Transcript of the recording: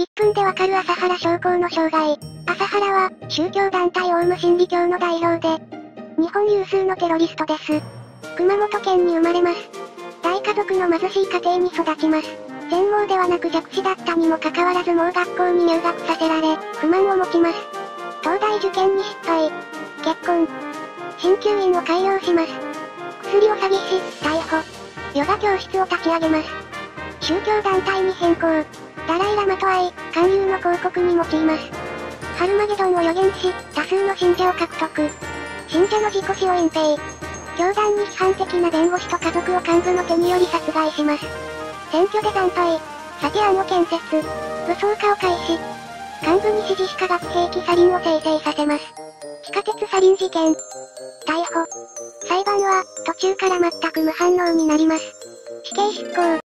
1分でわかる朝原将校の生涯。朝原は、宗教団体オウム真理教の代表で、日本有数のテロリストです。熊本県に生まれます。大家族の貧しい家庭に育ちます。全盲ではなく弱視だったにもかかわらず盲学校に入学させられ、不満を持ちます。東大受験に失敗。結婚。鍼灸院を開業します。薬を詐欺し、逮捕。ヨガ教室を立ち上げます。宗教団体に変更。ダライラマと会い、勧誘の広告に用います。ハルマゲドンを予言し、多数の信者を獲得。信者の自己死を隠蔽。教団に批判的な弁護士と家族を幹部の手により殺害します。選挙で惨敗。サティアンを建設。武装化を開始。幹部に指示し化学兵器サリンを生成させます。地下鉄サリン事件。逮捕。裁判は、途中から全く無反応になります。死刑執行。